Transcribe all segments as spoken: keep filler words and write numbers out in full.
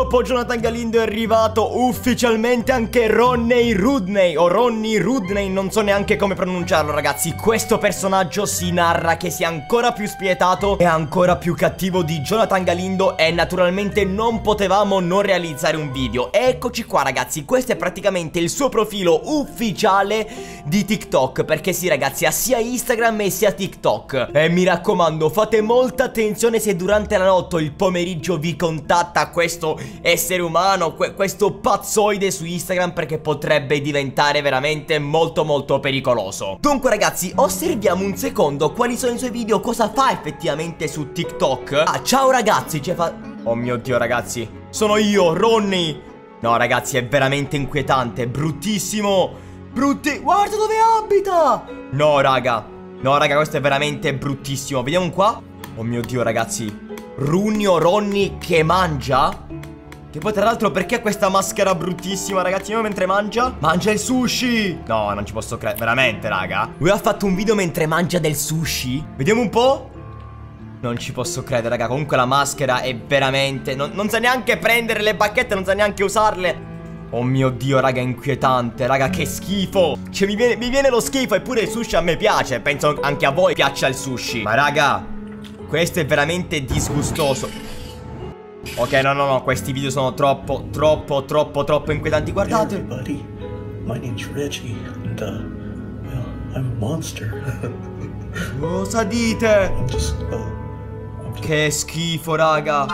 dopo Jonathan Galindo è arrivato ufficialmente anche Ronnie Rudney, o Ronnie Rudney, non so neanche come pronunciarlo, ragazzi. Questo personaggio si narra che sia ancora più spietato e ancora più cattivo di Jonathan Galindo, e naturalmente non potevamo non realizzare un video. Eccoci qua, ragazzi, questo è praticamente il suo profilo ufficiale di TikTok, perché sì, ragazzi, ha sia Instagram e sia TikTok. E mi raccomando, fate molta attenzione se durante la notte o il pomeriggio vi contatta questo essere umano, que questo pazzoide su Instagram, perché potrebbe diventare veramente molto molto pericoloso. Dunque, ragazzi, osserviamo un secondo quali sono i suoi video, cosa fa effettivamente su TikTok. Ah, ciao ragazzi, cioè fa... Oh mio Dio, ragazzi, sono io, Ronnie. No, ragazzi, è veramente inquietante, bruttissimo. Brutti... Guarda dove abita. No, raga, no, raga, questo è veramente bruttissimo. Vediamo qua. Oh mio Dio, ragazzi, Runio Ronnie che mangia. Che poi tra l'altro, perché questa maschera bruttissima, ragazzi? Io mentre mangia Mangia il sushi. No, non ci posso credere, veramente, raga. Lui ha fatto un video mentre mangia del sushi. Vediamo un po'. Non ci posso credere, raga. Comunque la maschera è veramente... Non, non sa neanche prendere le bacchette, non sa neanche usarle. Oh mio Dio, raga, è inquietante. Raga, che schifo. Cioè, mi viene, mi viene lo schifo. Eppure il sushi a me piace. Penso anche a voi piaccia il sushi. Ma, raga, questo è veramente disgustoso. Ok, no, no, no, questi video sono troppo, troppo, troppo, troppo inquietanti. Guardate. Hey everybody, my name's Reggie and uh, well, I'm a monster. Cosa dite? I'm just, uh, I'm just... Che schifo, raga.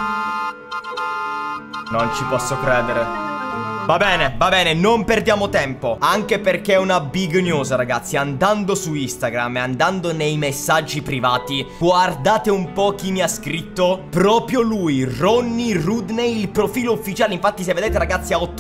Non ci posso credere. Va bene, va bene, non perdiamo tempo. Anche perché è una big news, ragazzi. Andando su Instagram e andando nei messaggi privati, guardate un po' chi mi ha scritto. Proprio lui, Ronnie Rudney, il profilo ufficiale. Infatti, se vedete, ragazzi, ha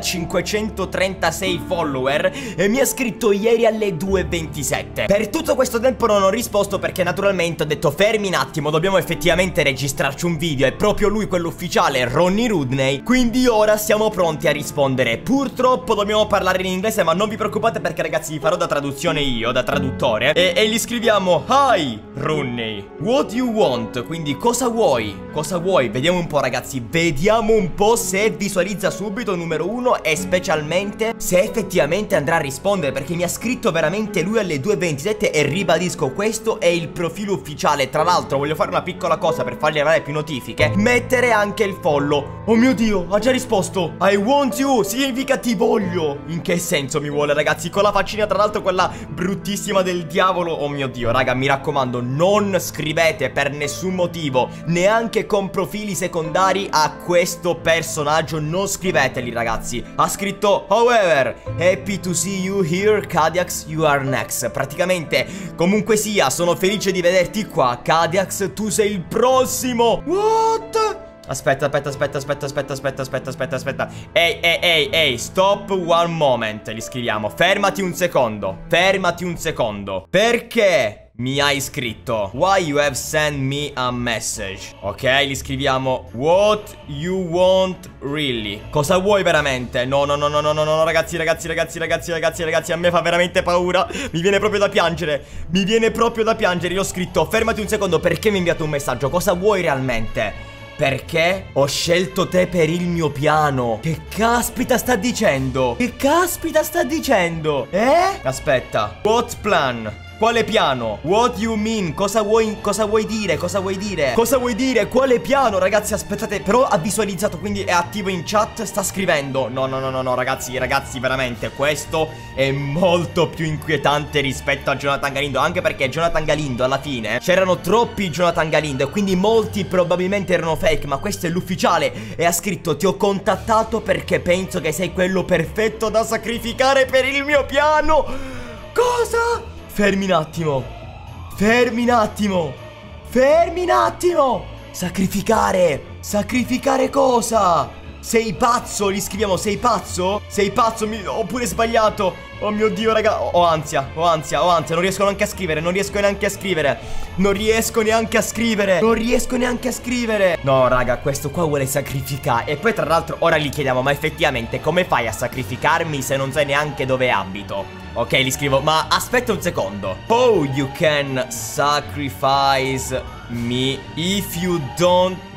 ottomilacinquecentotrentasei follower e mi ha scritto ieri alle due e ventisette. Per tutto questo tempo non ho risposto, perché naturalmente ho detto fermi un attimo, dobbiamo effettivamente registrarci un video. È proprio lui quello ufficiale, Ronnie Rudney. Quindi ora siamo pronti a rispondere. Purtroppo dobbiamo parlare in inglese, ma non vi preoccupate, perché ragazzi vi farò da traduzione io, da traduttore. E, e gli scriviamo: Hi Ronnie, what you want? Quindi cosa vuoi? Cosa vuoi? Vediamo un po', ragazzi, vediamo un po' se visualizza subito, numero uno, e specialmente se effettivamente andrà a rispondere, perché mi ha scritto veramente lui alle due e ventisette. E ribadisco, questo è il profilo ufficiale. Tra l'altro voglio fare una piccola cosa per fargli arrivare più notifiche: mettere anche il follow. Oh mio Dio, ha già risposto. I want you. Significa ti voglio. In che senso mi vuole, ragazzi? Con la faccina, tra l'altro, quella bruttissima del diavolo. Oh mio Dio, raga, mi raccomando, non scrivete per nessun motivo, neanche con profili secondari, a questo personaggio. Non scriveteli, ragazzi. Ha scritto: however, happy to see you here, Kadiax, you are next. Praticamente, comunque sia, sono felice di vederti qua, Kadiax, tu sei il prossimo. What? Aspetta, aspetta, aspetta, aspetta, aspetta, aspetta, aspetta, aspetta, aspetta. Ehi, ehi, ehi, ehi, stop one moment. Gli scriviamo: fermati un secondo. Fermati un secondo. Perché mi hai scritto? Why you have sent me a message? Ok, gli scriviamo: what you want really? Cosa vuoi veramente? No, no, no, no, no, no, no, ragazzi, ragazzi, ragazzi, ragazzi, ragazzi, ragazzi, a me fa veramente paura. Mi viene proprio da piangere. Mi viene proprio da piangere. Io ho scritto: fermati un secondo, perché mi hai inviato un messaggio? Cosa vuoi realmente? Perché ho scelto te per il mio piano. Che caspita sta dicendo? Che caspita sta dicendo? Eh? Aspetta. What plan? Quale piano? What you mean? Cosa vuoi, cosa vuoi dire? Cosa vuoi dire? Cosa vuoi dire? Quale piano? Ragazzi, aspettate. Però ha visualizzato, quindi è attivo in chat. Sta scrivendo. No, no, no, no, no, ragazzi, ragazzi, veramente questo è molto più inquietante rispetto a Jonathan Galindo. Anche perché Jonathan Galindo, alla fine, c'erano troppi Jonathan Galindo, e quindi molti probabilmente erano fake. Ma questo è l'ufficiale. E ha scritto: ti ho contattato perché penso che sei quello perfetto da sacrificare per il mio piano. Cosa? Fermi un attimo. Fermi un attimo. Fermi un attimo. Sacrificare. Sacrificare cosa? Sei pazzo? Gli scriviamo: sei pazzo? Sei pazzo? Mi... Ho pure sbagliato. Oh mio Dio, raga. Ho ansia, ho ansia, ho ansia. Non riesco neanche a scrivere. Non riesco neanche a scrivere. Non riesco neanche a scrivere. Non riesco neanche a scrivere. No, raga, questo qua vuole sacrificare. E poi tra l'altro ora gli chiediamo: ma effettivamente come fai a sacrificarmi se non sai neanche dove abito? Ok, gli scrivo: ma aspetta un secondo. Oh, you can sacrifice me if you don't